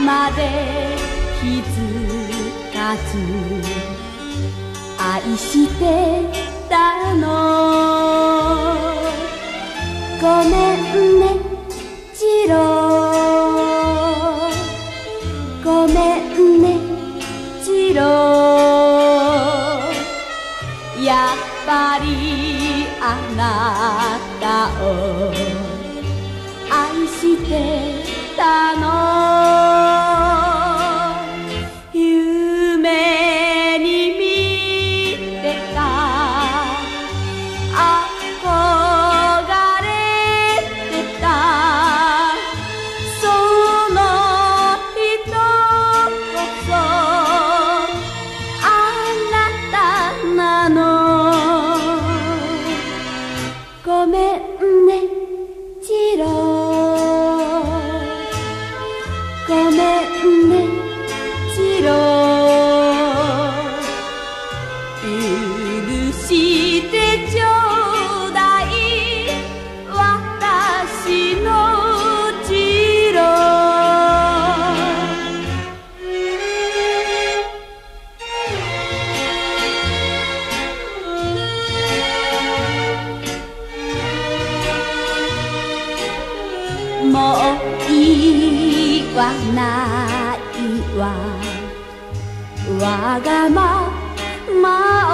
まで気づかず愛してたの。ごめんね次郎、ごめんね次郎、やっぱりあなたを愛してたの。夢に見てた憧れてたその人こそあなたなの。ごめんね次郎、ごめんね次郎、許してちょうだい私の次郎。もういいわないわわがまま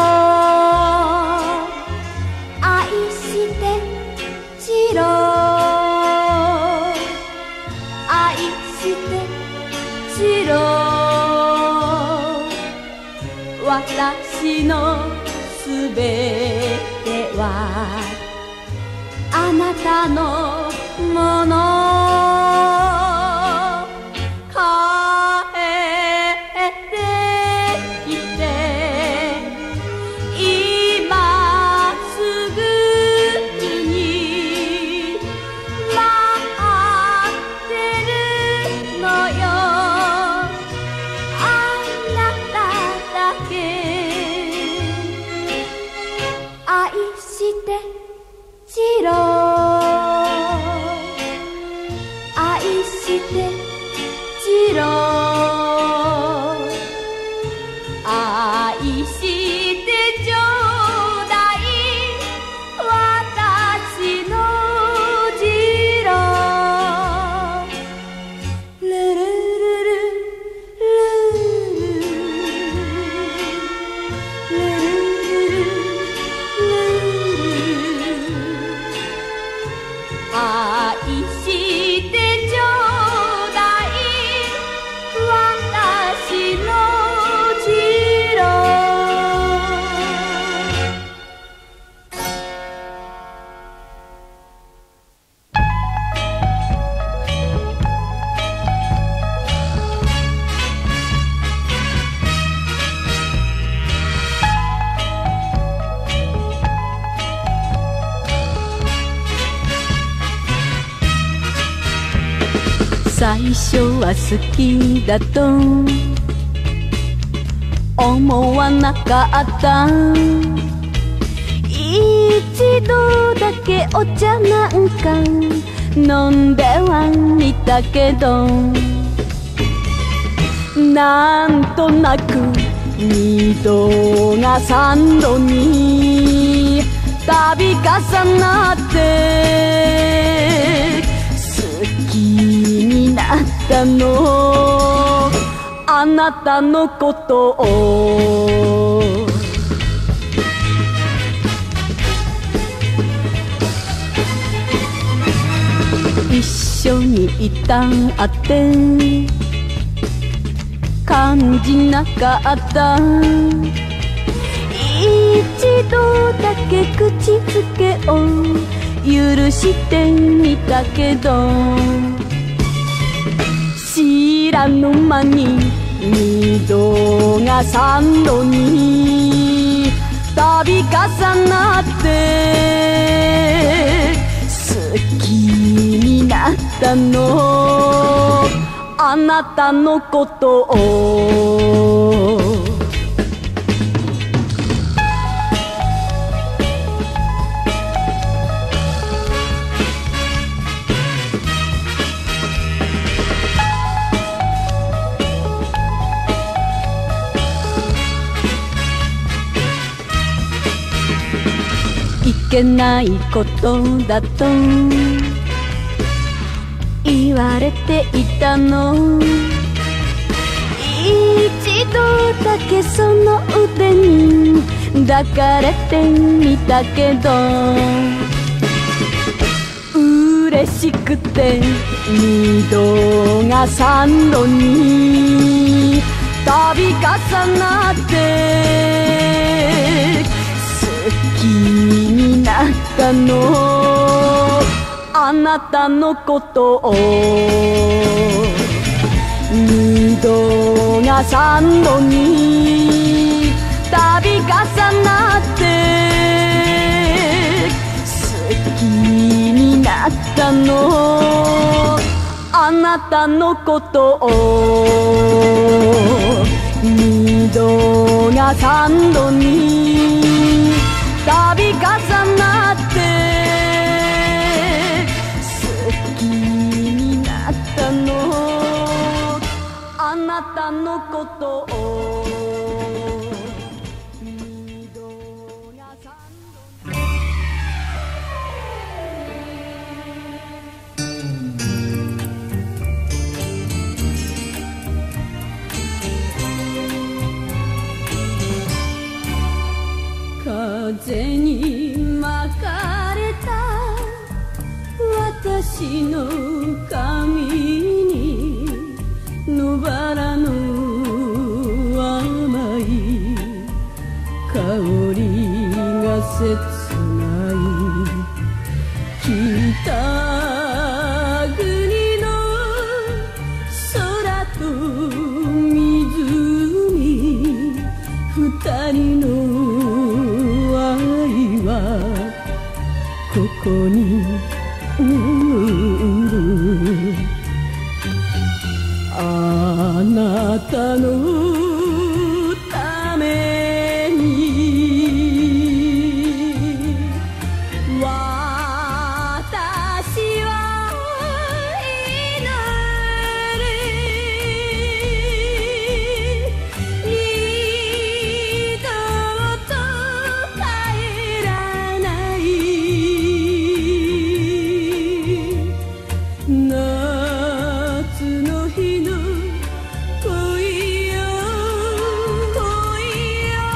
を愛して次郎、愛して次郎、私のすべてはあなたのもの。帰ってきて今すぐに待ってるのよ。あなただけ愛して次郎、愛して次郎、愛してちょうだい私の次郎。ルルルルルルルル愛してちょうだい私の次郎。最初は好きだと思わなかった。一度だけお茶なんか飲んではみたけど、なんとなく二度が三度に度重なって好きになったの、あなたのことを。一緒にいたって感じなかった。一度だけ口づけを許してみたけど、知らぬ間に二度が三度に度重なって好きになったの、あなたのことを。 けないことだと言われていたの。一度だけその腕に抱かれてみたけど、嬉しくて二度が三度に度重なって好きになったの、あなたのことを。二度が三度に度重なって好きになったの、あなたのことを。二度が三度に度重なって好きになったの、あなたのことを。二度が三度に。風に巻かれた私の髪に野バラの甘い香りが切ない北国の空と湖、二人の愛はここに眠る。あなたのために私は祈る。二度と帰らない夏の日の恋よ恋よ、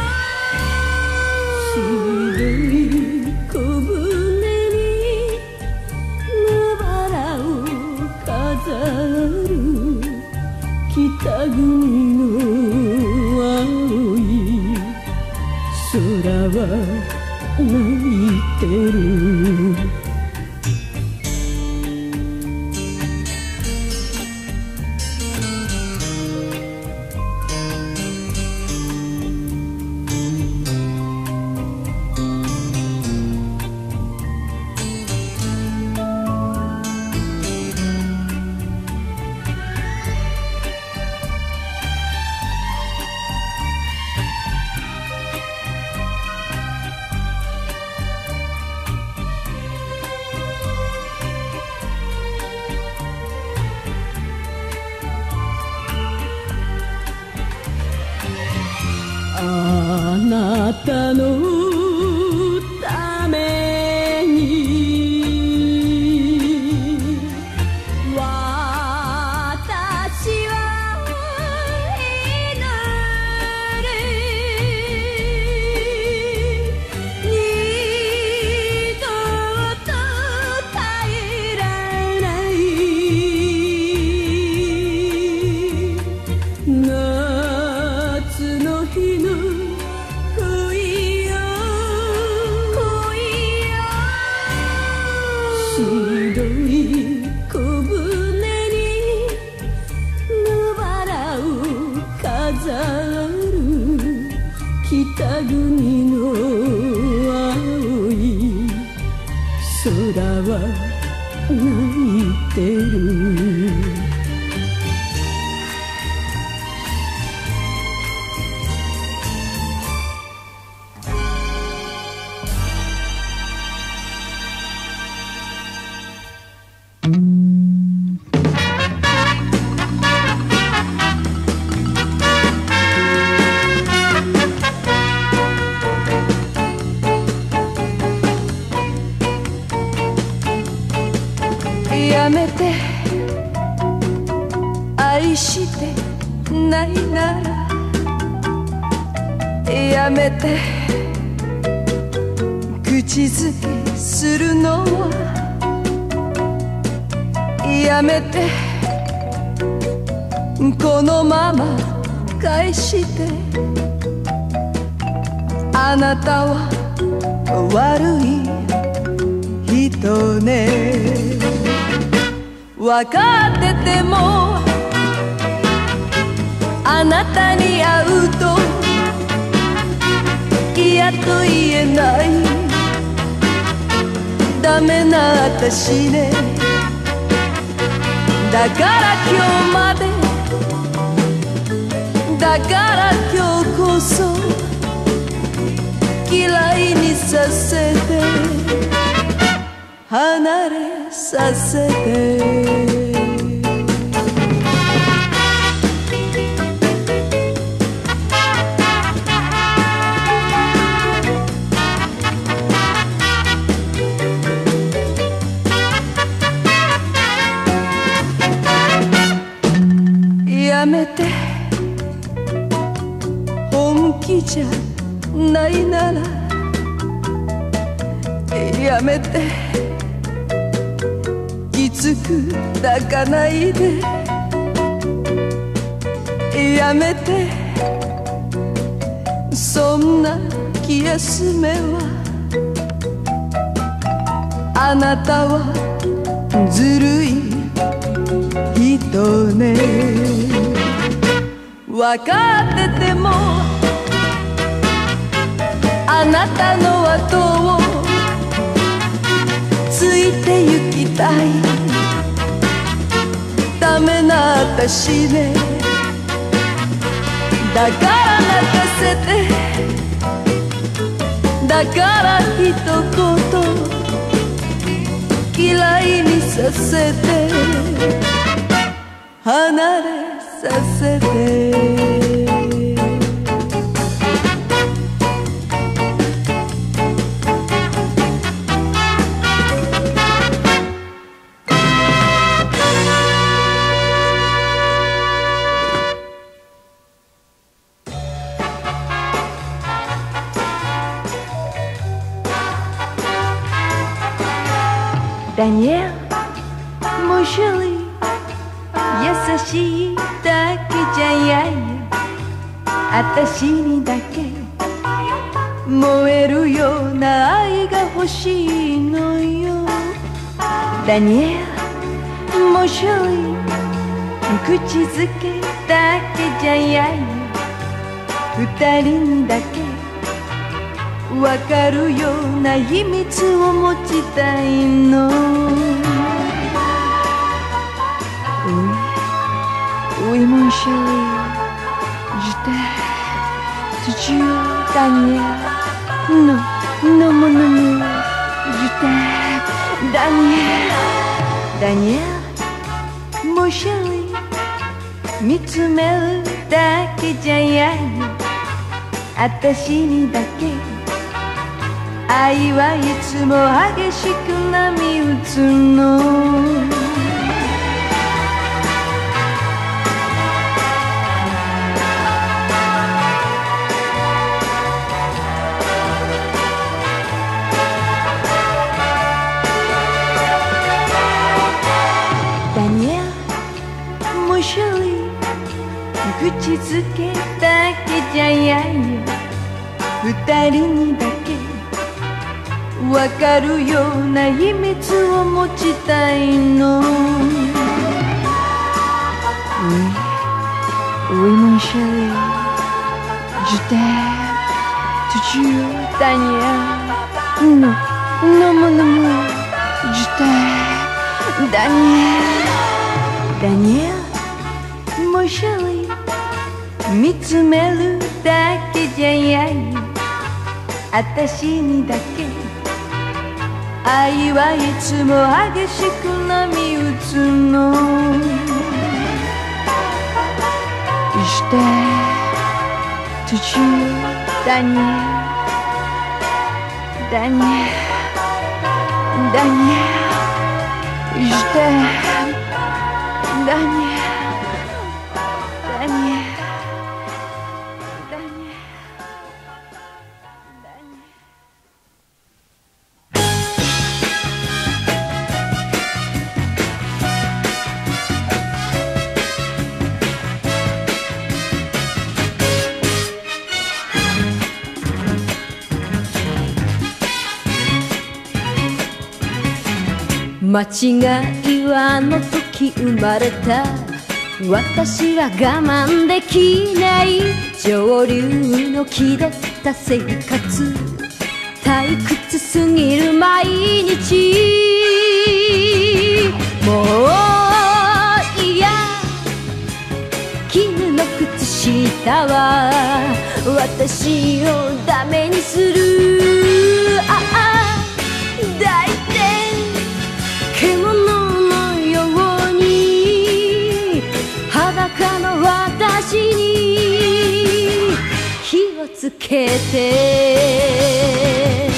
白い小舟に野バラを飾る北国の青い空は泣いてる。あなたのために私は祈る。二度と帰らない夏の日の恋よ恋よ、白い小舟に野バラを飾る北国の青い空は泣いてる。 「 やめて愛してないならやめて口づけするのはやめてこのまま返してあなたは悪い人ね分かっててもあなたに会うと嫌と言えないダメな私ねだから今日までだから今日こそ嫌いにさせて離れさせてやめて本気じゃないならやめてきつく抱かないでやめてそんな気休めはあなたはずるい人ね分かっててもあなたの後をついて行きたいダメな私ねだから泣かせてだから一言嫌いにさせて離れさせてダニエル、mon chéri優しいだけじゃ嫌や私にだけ燃えるような愛が欲しいのよダニエル、mon chéri口づけだけじゃ嫌や二人にだけわかるような秘密を持ちたいのOui, mon chéri, je t'aime, tu jures, Daniel. Non, non, mon amour, je t'aime, Daniel. Daniel, mon chéri, 見つめるだけじゃ嫌や私にだけ愛はいつも激しく波打つの口づけだけじゃ嫌や二人にだけわかるような秘密を持ちたいの Oui, mon chéri, je t'aime, tu jures, Daniel. Non, non, mon amour, je t'aime, Daniel. Daniel, mon chéri見つめるだけじゃ嫌や私にだけ愛はいつも激しく波打つの Je t'aime, tu jures, Daniel, Daniel, Daniel, Je t'aime, Daniel, Daniel, Daniel, Daniel.間違いはあの時生まれた私は我慢できない上流の気取った生活退屈すぎる毎日もういや絹の靴下は私をダメにするああ抱いて獣のように裸の私に火をつけて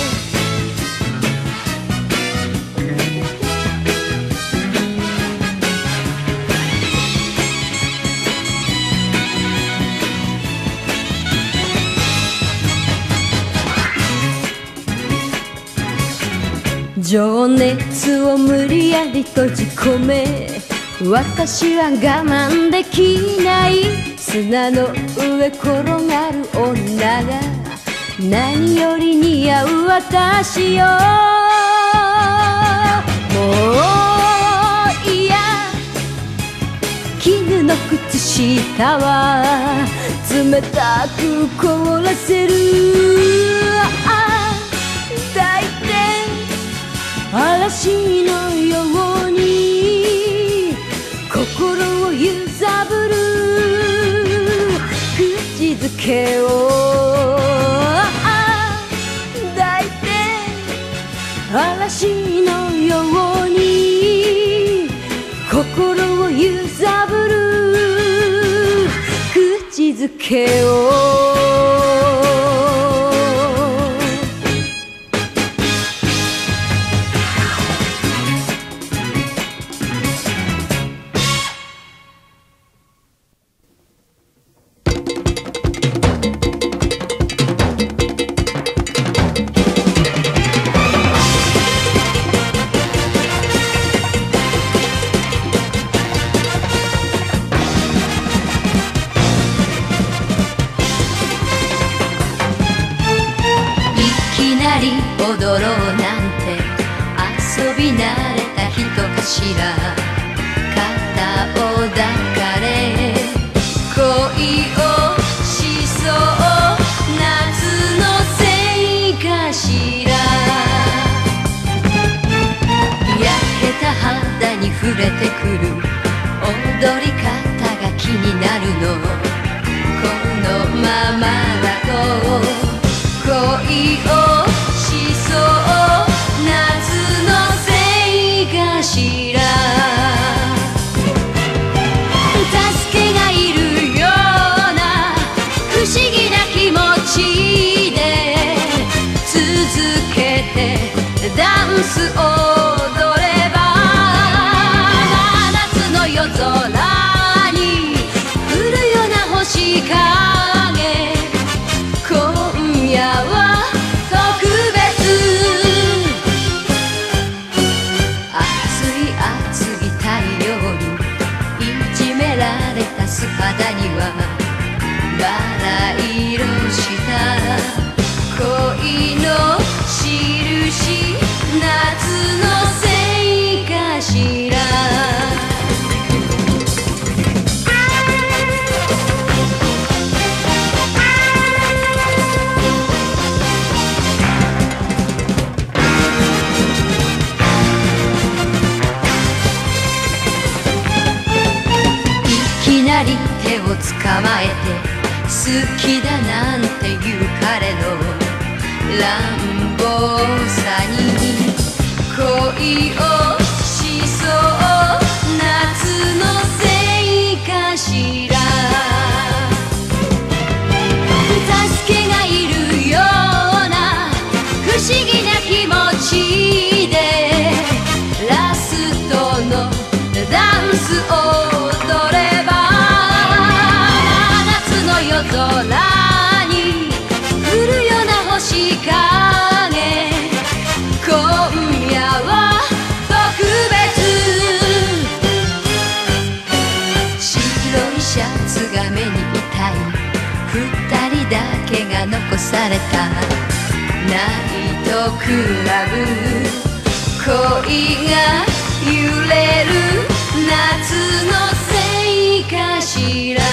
情熱を無理やり閉じ込め私は我慢できない砂の上転がる女が何より似合う私よもういや絹の靴下は冷たく凍らせるああ抱いて嵐のように心を揺さぶる口づけを抱いて嵐のように心を揺さぶる口づけを踊ろうなんて遊び慣れた人かしら肩を抱かれ恋をしそう夏のせいかしら焼けた肌に触れてくる踊り方が気になるのこのままだと恋をしそう夏のせいかしら助けがいるような不思議な気持ちで続けてダンス踊れば真夏の夜空に降るような星影今夜は特別熱い熱い太陽にいじめられた素肌にはバラ色した恋の印夏のせいかしらいきなり手を捕まえて好きだなんて言う彼の乱暴さに恋をしそう夏のせいかしら助けがいるような不思議な気持ちでラストが残されたナイトクラブ、恋が揺れる夏のせいかしら。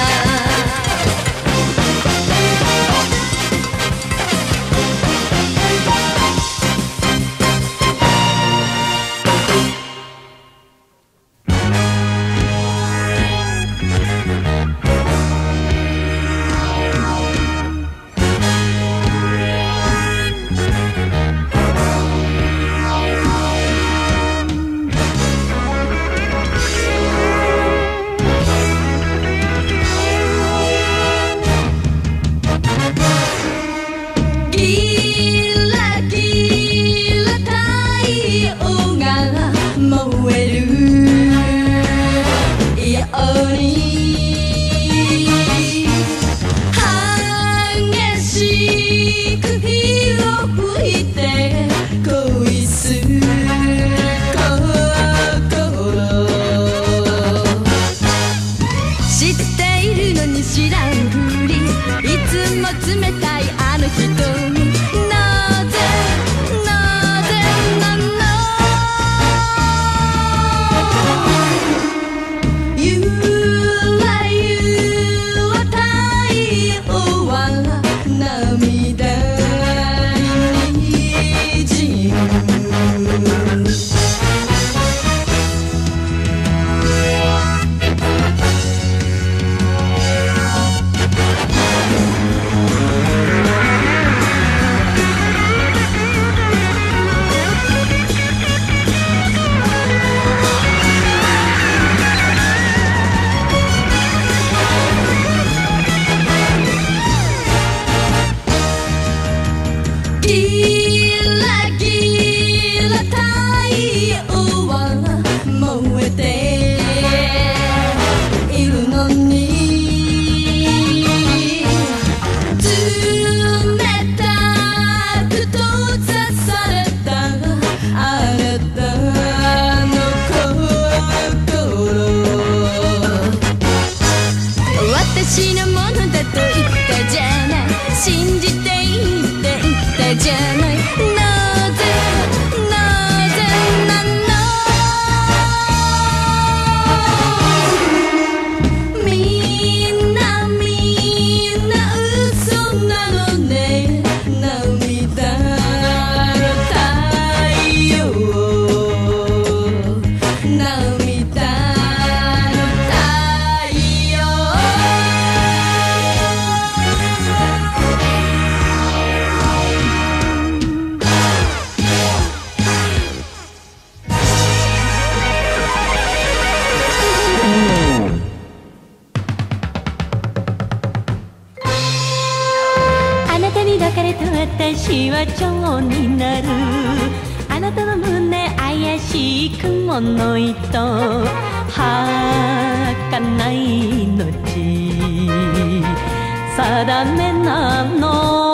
私は蝶になる。あなたの胸怪しい雲の糸、儚い命定めなの。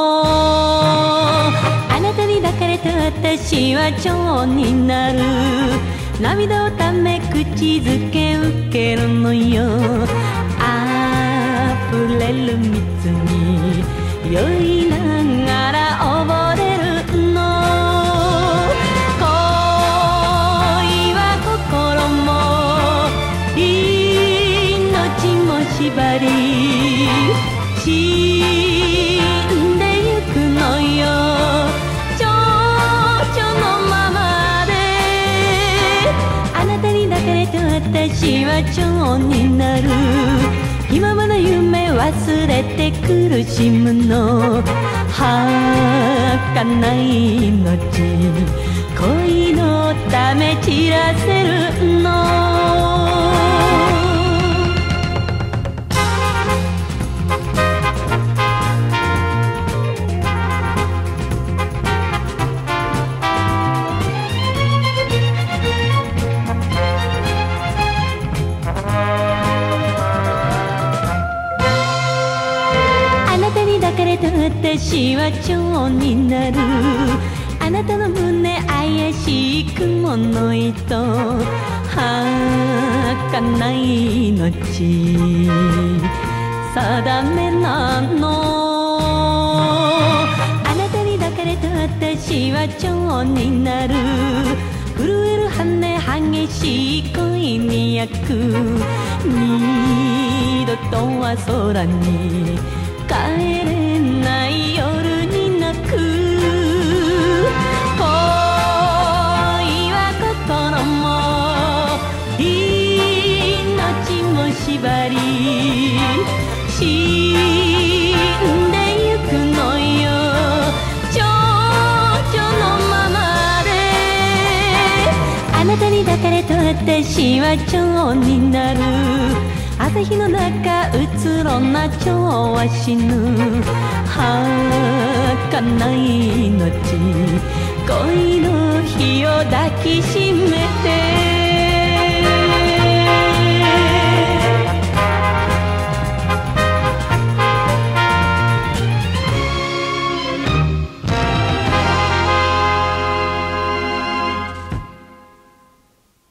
あなたに抱かれた私は蝶になる。涙をため口づけ受けるのよ。溢れる蜜に酔いながら溺れるの。恋は心も命も縛り死んでゆくのよ。蝶々のままであなたに抱かれて私は蝶になる。今まで夢忘れて苦しむの。儚い命恋のため散らせるの。私は蝶になる。あなたの胸怪しい雲の糸、儚い命定めなの。 私は蝶になる震える羽激しい恋に焼く二度とは空に帰れない夜に泣く恋は心も命も縛り死んでゆくのよ蝶々のままであなたに抱かれと私は蝶になる朝日の中うつろな蝶は死ぬ儚い命恋の火を抱きしめて